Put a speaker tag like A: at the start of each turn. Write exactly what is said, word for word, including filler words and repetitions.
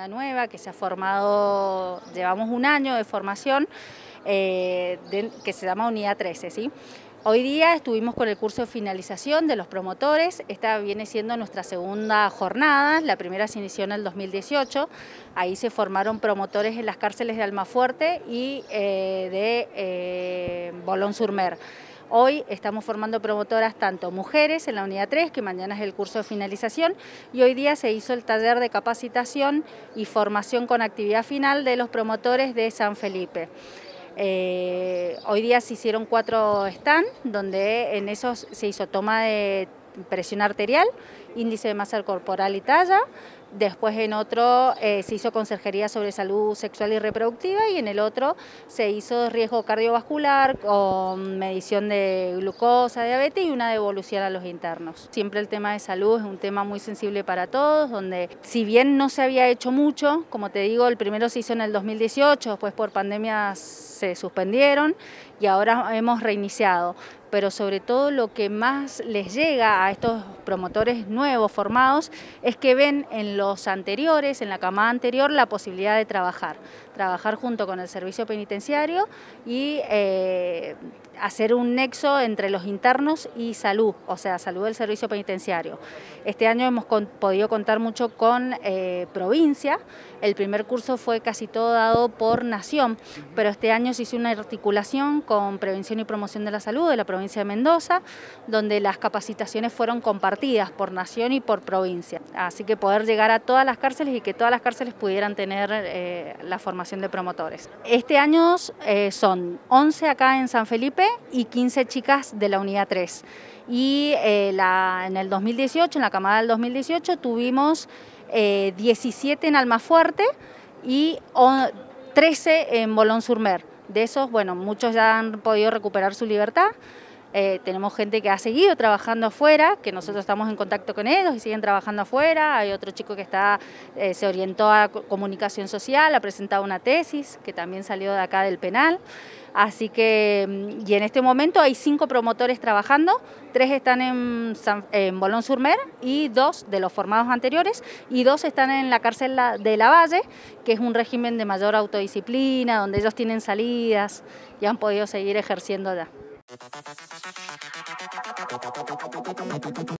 A: unidad nueva que se ha formado, llevamos un año de formación, eh, de, que se llama Unidad trece, ¿sí? Hoy día estuvimos con el curso de finalización de los promotores. Esta viene siendo nuestra segunda jornada. La primera se inició en el dos mil dieciocho. Ahí se formaron promotores en las cárceles de Almafuerte y eh, de eh, Boulogne-sur-Mer. Hoy estamos formando promotoras tanto mujeres en la unidad tres, que mañana es el curso de finalización, y hoy día se hizo el taller de capacitación y formación con actividad final de los promotores de San Felipe. Eh, hoy día se hicieron cuatro stands, donde en esos se hizo toma de presión arterial, índice de masa corporal y talla. Después en otro eh, se hizo conserjería sobre salud sexual y reproductiva, y en el otro se hizo riesgo cardiovascular con medición de glucosa, diabetes y una devolución a los internos. Siempre el tema de salud es un tema muy sensible para todos, donde si bien no se había hecho mucho, como te digo, el primero se hizo en el dos mil dieciocho, después por pandemia se suspendieron y ahora hemos reiniciado. Pero sobre todo lo que más les llega a estos promotores nuevos formados es que ven en los anteriores, en la camada anterior, la posibilidad de trabajar, trabajar junto con el servicio penitenciario y eh, hacer un nexo entre los internos y salud, o sea, salud del servicio penitenciario. Este año hemos con, podido contar mucho con eh, provincia. El primer curso fue casi todo dado por nación, pero este año se hizo una articulación con prevención y promoción de la salud de la provincia de Mendoza, donde las capacitaciones fueron compartidas por nación y por provincia. Así que poder llegar a todas las cárceles y que todas las cárceles pudieran tener eh, la formación de promotores. Este año eh, son once acá en San Felipe y quince chicas de la unidad tres. Y eh, la, en el dos mil dieciocho, en la camada del dos mil dieciocho, tuvimos eh, diecisiete en Almafuerte y oh, trece en Boulogne-sur-Mer. De esos, bueno, muchos ya han podido recuperar su libertad. Eh, tenemos gente que ha seguido trabajando afuera, que nosotros estamos en contacto con ellos y siguen trabajando afuera. Hay otro chico que está, eh, se orientó a comunicación social, ha presentado una tesis, que también salió de acá del penal. Así que, y en este momento hay cinco promotores trabajando, tres están en, en Boulogne-sur-Mer y dos de los formados anteriores, y dos están en la cárcel de Lavalle, que es un régimen de mayor autodisciplina, donde ellos tienen salidas y han podido seguir ejerciendo allá.